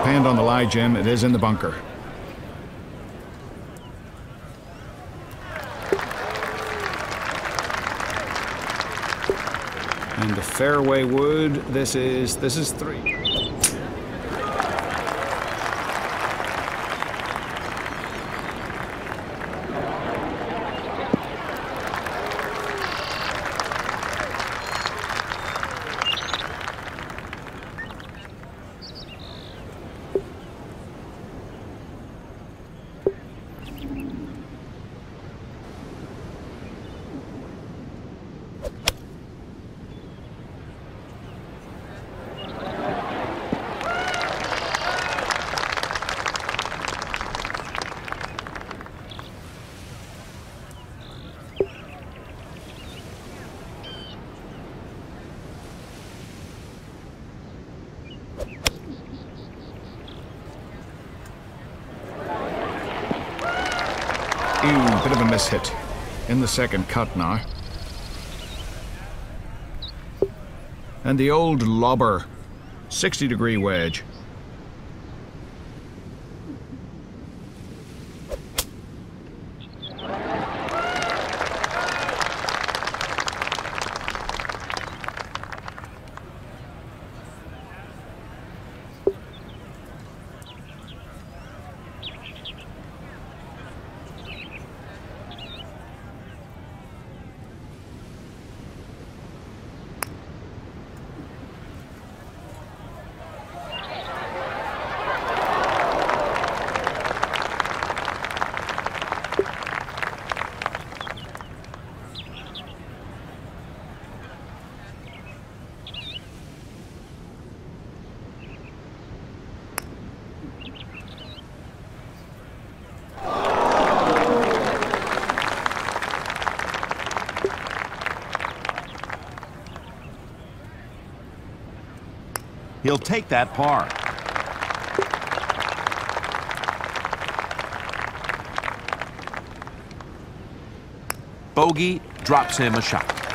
depend on the lie, Jim. It is in the bunker. And the fairway wood, this is 3. Bit of a mishit in the second cut now. And the old lobber, 60-degree wedge. He'll take that par. Bogey drops him a shot.